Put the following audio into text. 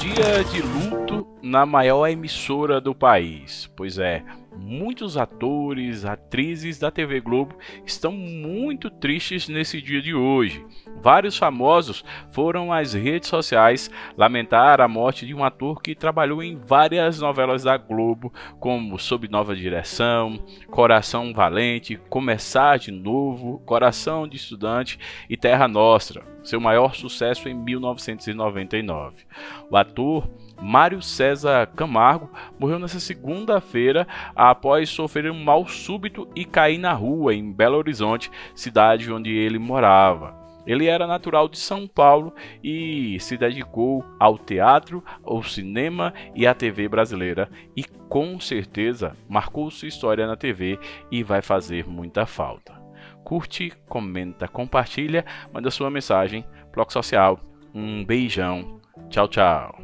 Dia de luto na maior emissora do país. Pois é, muitos atores, atrizes da TV Globo estão muito tristes nesse dia de hoje. Vários famosos foram às redes sociais lamentar a morte de um ator que trabalhou em várias novelas da Globo, como Sob Nova Direção, Coração Valente, Começar de Novo, Coração de Estudante e Terra Nostra, seu maior sucesso em 1999. O ator Mário César Camargo morreu nesta segunda-feira após sofrer um mal súbito e cair na rua em Belo Horizonte, cidade onde ele morava. Ele era natural de São Paulo e se dedicou ao teatro, ao cinema e à TV brasileira, e com certeza marcou sua história na TV e vai fazer muita falta. Curte, comenta, compartilha, manda sua mensagem, bloco social. Um beijão. Tchau, tchau.